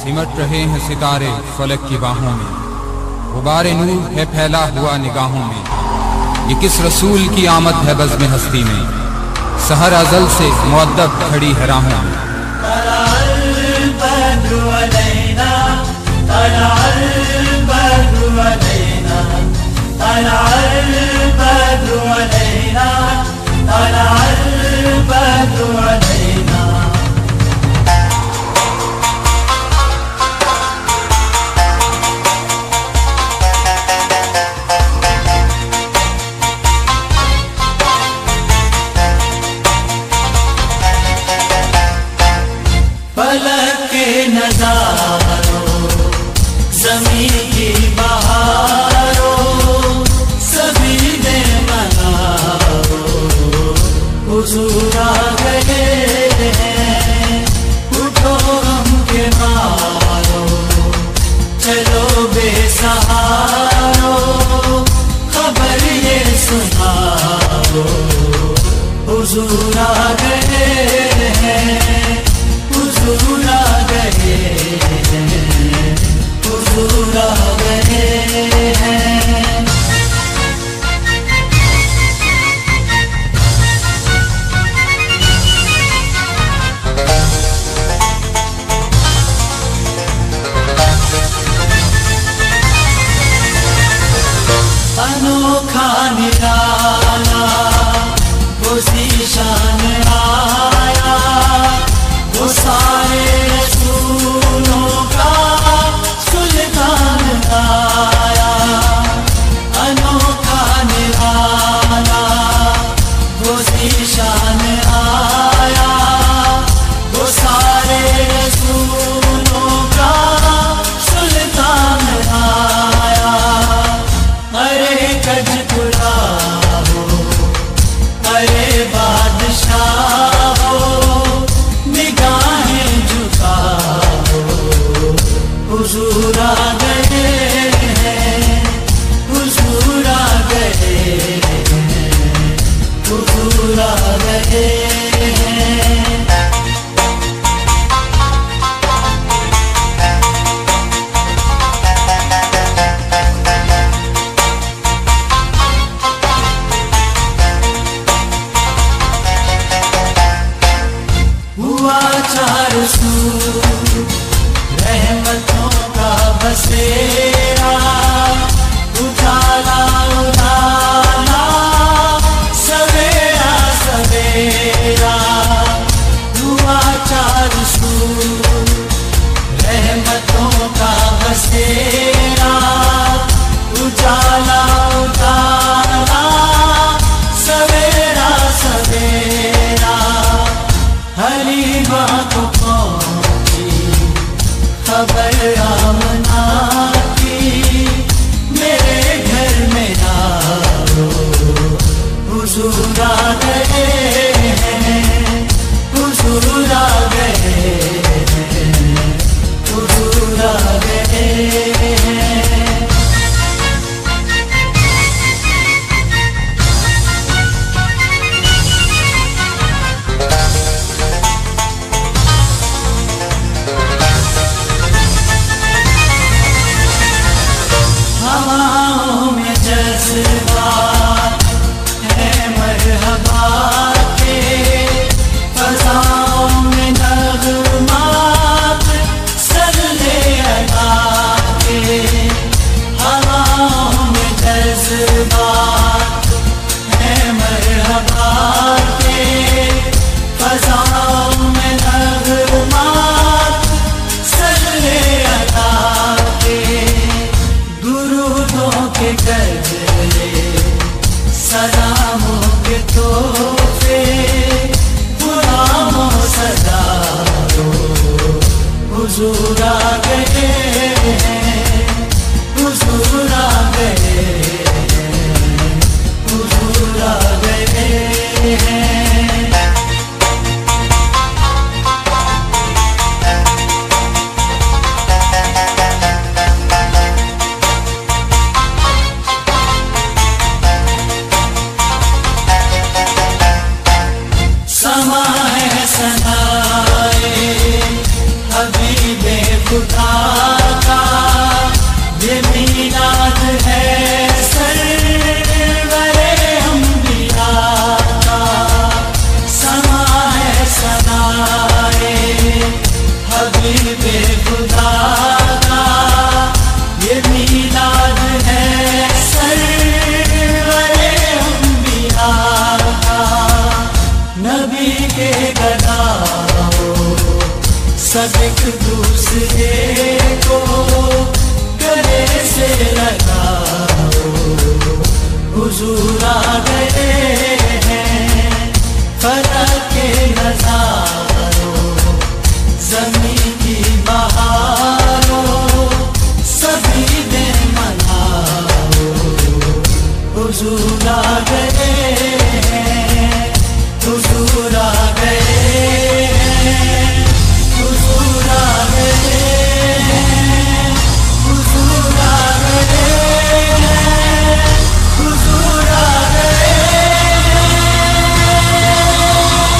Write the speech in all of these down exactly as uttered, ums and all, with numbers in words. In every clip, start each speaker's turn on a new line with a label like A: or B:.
A: सिमट रहे हैं सितारे फलक की बाहों में, गुबारे नूर है फैला हुआ निगाहों में। ये किस रसूल की आमद है बज़्म हस्ती में, सहर अज़ल से मुअद्दब खड़ी है राहों में।
B: फलक के नज़ारों, ज़मीन की बहारों, सभी ने मनाओ, हुज़ूर आ गए हैं। उठो गम के मारो, चलो बेसहारो, खबर ये सुनाओ, हुज़ूर आ गए हैं, हुज़ूर आ गए हैं, हुज़ूर आ गए हैं। अनोखा निराला वो ज़ीशान आया, वो सारे रसूलों का सुल्तान आया। अनोखा निराला वो ज़ीशान आया, वो सारे रसूलों का सुल्तान आया। अरे कजपुरा हो, अरे बादशाह हो, निगाहें झुकाओ, हुज़ूर आ गए हैं, हुज़ूर आ गए हैं, हुज़ूर आ गए हैं। हुआ चार सू रहमतों का बसेरा, उजाला उजाला, सवेरा सवेरा। हुआ चार सू रहमतों का बसेरा, उजाला उजाला, सवेरा सवेरा। हलीमा को पहुंची खबर आमना की, मेरे घर में आओ, हुज़ूर आ गए हैं, हुज़ूर आ गए हैं, हुज़ूर आ गए हैं। हवाओं में जज़्बात है मरहबा के, फ़ज़ाओं में नग़मात सल्ले अला के। हवाओं में जज़्बात है मरहबा के, फ़ज़ाओं में नग़मात सल्ले अला के। दुरूदों के गजरे, सलामों के तोहफे, गुलामों सजाओ, हुज़ूर आ गए हैं, हुज़ूर आ गए हैं, हुज़ूर आ गए हैं। समा है सनाए हबीबे खुदा सब एक दूसरे को गले से लगाओ, हुजूर आ गए हैं फलक के नज़ारों, ज़मीन की बहारों सभी में मनाओ, हुजूर आ गए हैं, हुजूर आ गए हैं, हुजूर आ गए हैं, हुजूर आ गए हैं, हुजूर आ गए हैं।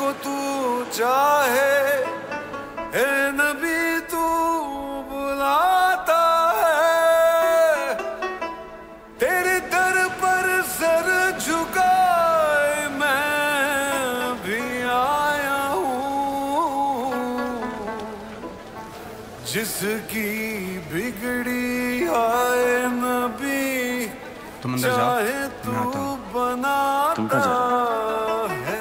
C: तू चाहे ए नबी तू बुलाता है, तेरे दर पर सर झुकाए मैं भी आया हूँ। जिसकी बिगड़ी आए नबी
D: तुम अंदर जाओ,
C: चाहे तू बनाता है।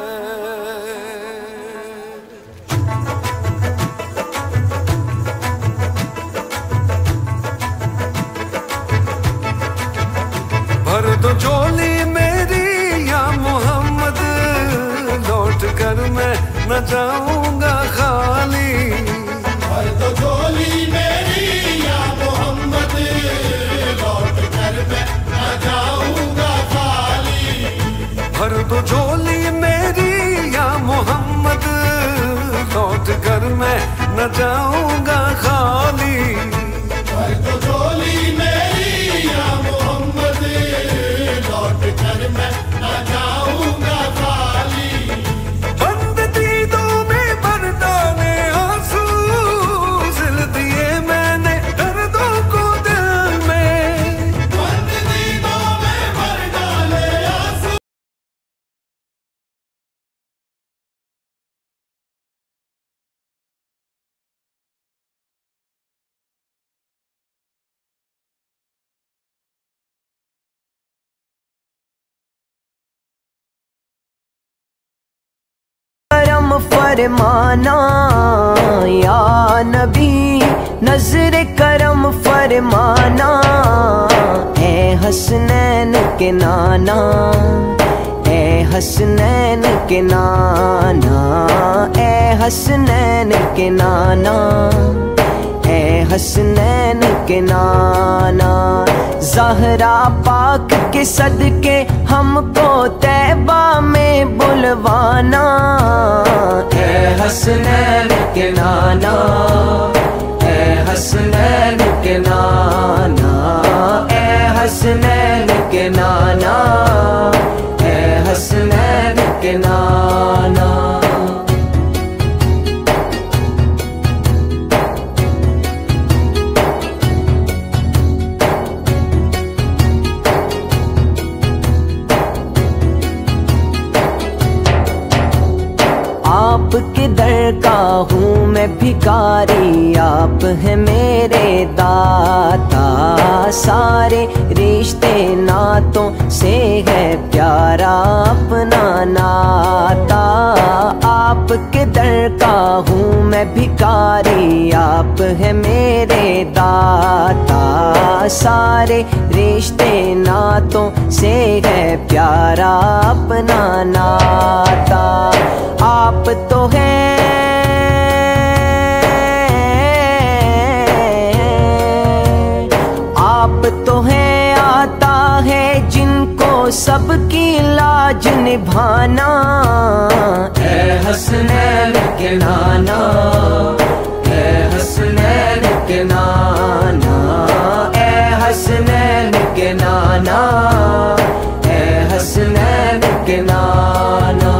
C: भर दो झोली मेरी या मोहम्मद, लौट कर मैं न जाऊंगा खाली।
E: भर दो झोली मेरी या मोहम्मद, लौट कर मैं न जाऊंगा खाली।
C: भर दो झोली मेरी या मोहम्मद, लौट कर मैं न जाऊंगा खाली।
E: भर दो झोली मेरी या मोहम्मद, लौट कर मैं न जाऊंगा खाली।
C: बंद दीदों में भर डाले आंसू, सिल दिए मैंने दर्दों को दिल में।
E: बंद दीदों में भर डाले आंसू।
F: करम फरमाना या नबी, नजर करम फरमाना ए हसनैन के नाना, ए हसनैन के नाना, ए हसनैन के नाना, ए हसनैन के नाना। ज़हरा पाक के सदके हमको तैबा में बुलवाना, ए हसनैन के नाना, ए हसनैन के नाना, ए हसनैन के नाना, ए हसनैन के नाना। आपके दर का हूँ मैं भिखारी, आप हैं मेरे दाता। सारे रिश्ते नातों से है प्यारा अपना नाता। आपके दर का हूँ मैं भिखारी, आप हैं मेरे दाता। सारे रिश्ते नातों से है प्यारा अपना नाता। आप तो हैं आप तो हैं आता है जिनको सबकी लाज निभाना, ए हसनैन के नाना, ए हसनैन के नाना, ए हसनैन के नाना, ए हसनैन के नाना।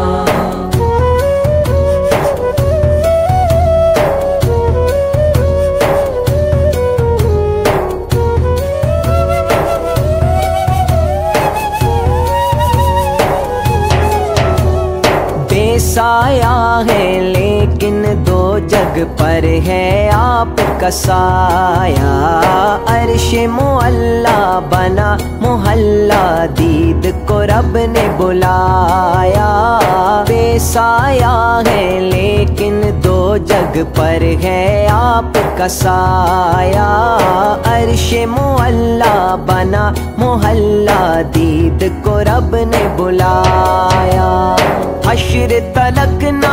F: साया है लेकिन दो जग पर है आपका साया। अर्शे मुअल्ला बना मोहल्ला, दीद को रब ने बुलाया। बेसाया है लेकिन दो जग पर है आपका साया। अर्शे मुअल्ला बना मोहल्ला, दीद को रब ने बुलाया। हश्र तलक ना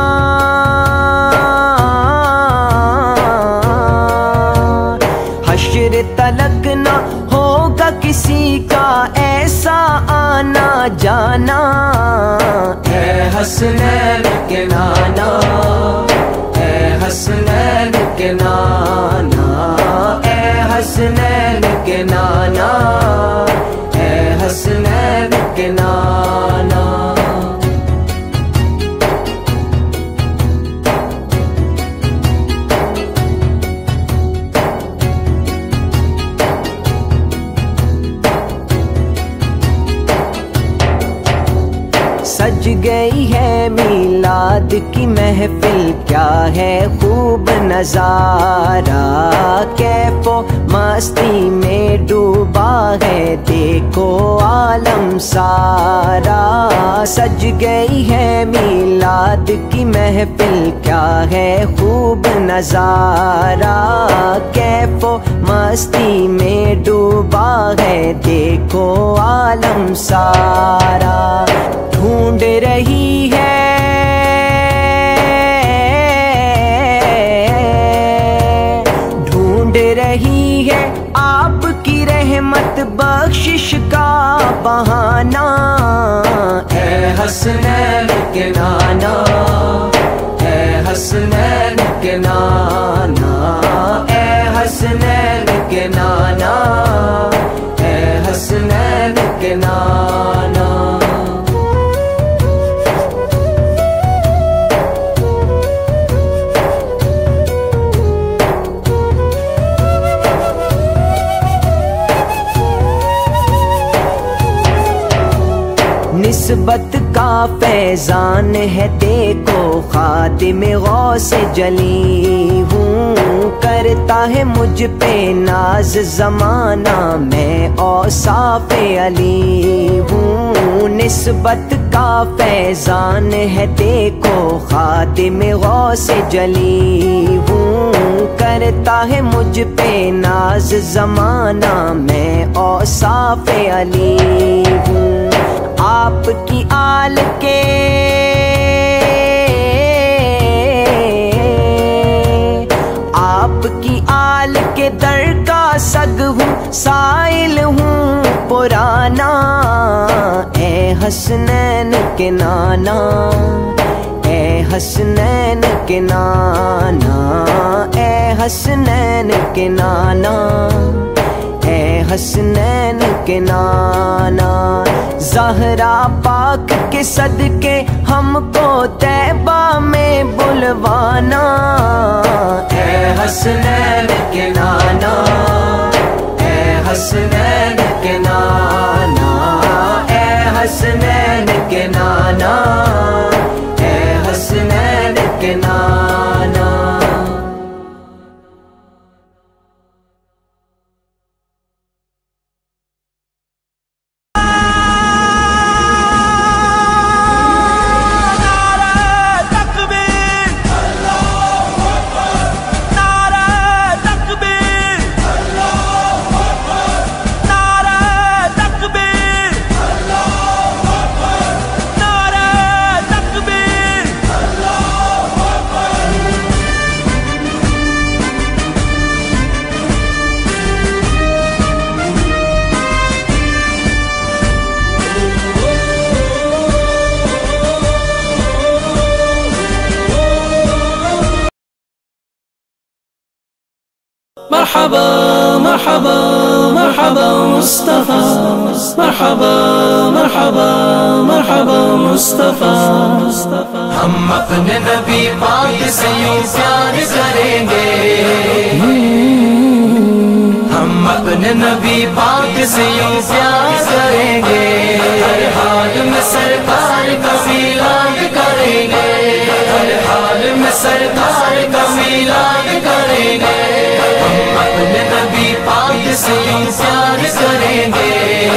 F: हश्र तलक ना होगा किसी का ऐसा आना जाना, ए हसनैन के नाना, ए हसनैन के नाना, ए हसनैन के नाना, ए हसनैन के नाना। क्या है खूब नजारा, कैफो मस्ती में डूबा है देखो आलम सारा। सज गई है मीलाद की महफिल, क्या है खूब नजारा, कैफो मस्ती में डूबा है देखो आलम सारा। ढूंढ रही है ढूंढ रही है आपकी रहमत बख्शिश का बहाना। ऐ हसनैन के नाना, ऐ हसनैन के नाना, ऐ हसनैन के नाना, ऐ हसनैन के नाना। निस्बत का फैजान है देखो खातिम गौसे जली हूँ, करता है मुझ पे नाज जमाना मैं औसाफ अली हूँ। निस्बत का फैजान है देखो खातिम गौसे जली हूँ, करता है मुझ पे नाज जमाना मैं औसाफ अली हूँ। आपकी आल के आपकी आल के दर का सग हूँ, साइल हूँ पुराना। ऐ हसनैन के नाना, ऐ हसनैन के नाना, ऐ हसनैन के नाना, ऐ हसनैन के नाना। ज़हरा पाक के सदके हमको तैबा में बुलवाना। ऐ हसनैन के नाना, ऐ हसनैन के नाना, ऐ हसनैन के नाना, ऐ हसनैन के नाना।
B: मरहबा मरहबा मरहबा मुस्तफा, मरहबा मरहबा मरहबा मुस्तफा।
D: हम अपने नबी पाक से यूं प्यार करेंगे, हम अपने नबी पाक से यूं प्यार करेंगे, हर हाल में सरकार का मिलाद करेंगे, हर हाल में सरकार का मिलाद करेंगे। हम अपने नबी पाक से यूं प्यार करेंगे,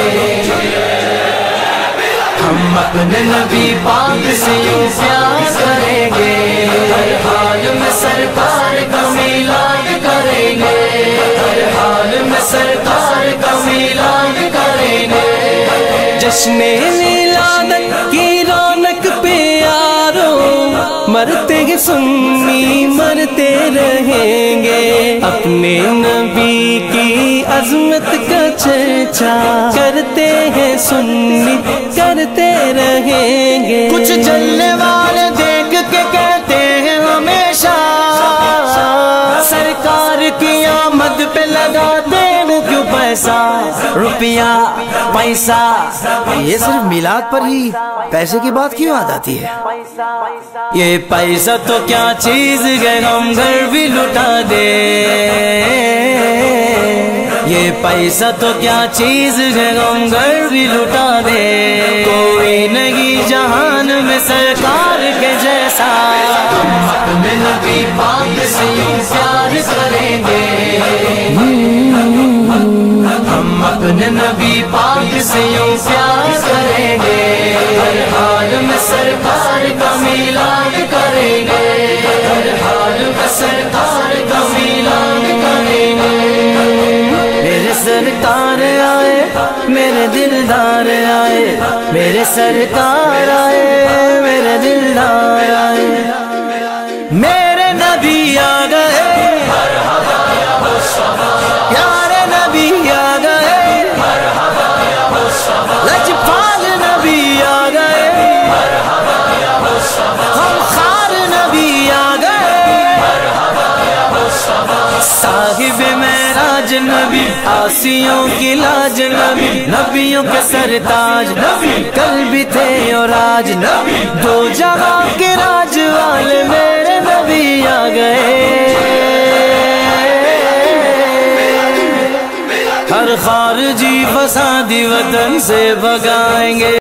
D: हम अपने नबी पाक से यूं प्यार करेंगे, हर हाल में सरकार का मिलाद करेंगे, हर हाल में सरकार का मिलाद करेंगे।
B: जश्ने मिलाद की रौनक पे यारो, मरते हैं सुन्नी मरते रहेंगे, अपने नबी की अजमत का चर्चा करते हैं सुन्नी करते रहेंगे। कुछ जलने वाले देख के कहते हैं हमेशा, सरकार की आमद पे लगाते हैं क्यों पैसा रुपया पैसा।
G: ये सिर्फ मिलाद पर ही पैसे की बात क्यों याद आती है?
B: ये पैसा तो क्या चीज है हम घर भी लुटा दे, ये पैसा तो क्या चीज है हम घर भी लुटा दे। कोई नहीं जहान में सरकार के जैसा,
D: हम अपने अपने नबी पाक से यूं प्यार करेंगे, हम अपने नबी पाक से यूं प्यार करेंगे, हर हाल में सरकार का मिलाद करेंगे, हर हाल में सरकार का मिलाद करेंगे।
B: मेरे सरकार आए, मेरे दिलदार आए, मेरे सरकार आए, मेरे दिलदार आए, मेरे नबी आ गए, प्यारे नबी आ गए, लजपाल नबी आ गए, गमखार नबी आ गए, साहिब मेराज नबी, आसियों की लाज नबी, नबियों के सरताज नबी, कल भी थे और आज नबी, दो जहां के राज वाले मेरे नबी आ गए, हर खारजी फसादी वतन से भगाएंगे।